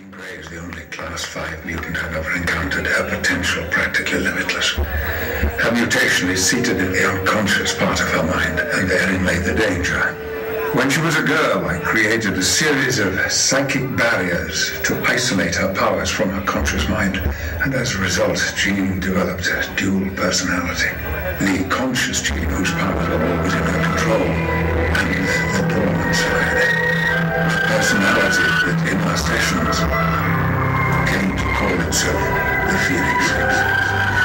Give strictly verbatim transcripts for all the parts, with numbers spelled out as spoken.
Jean Grey is the only Class five mutant I've ever encountered. Her potential practically limitless. Her mutation is seated in the unconscious part of her mind, and therein lay the danger. When she was a girl, I created a series of psychic barriers to isolate her powers from her conscious mind, and as a result, Jean developed a dual personality. The conscious Jean, whose powers were always in her control, and the dormant side. A personality that in our sessions came to call itself the Phoenix.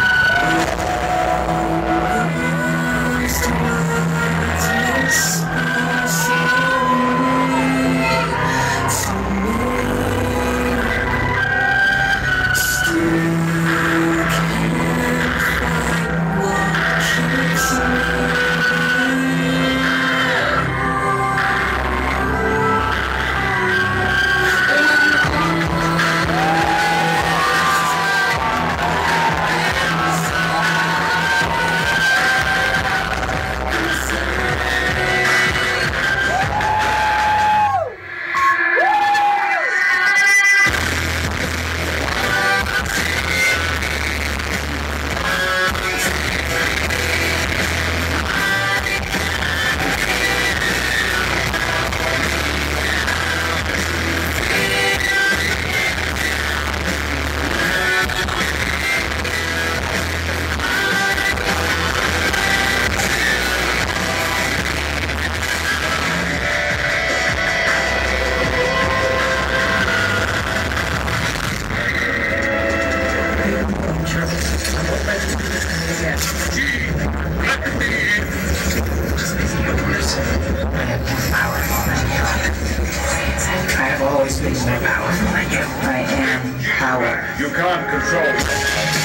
More powerful than you. I am power. You can't control.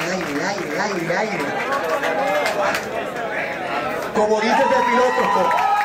Como dice el filósofo,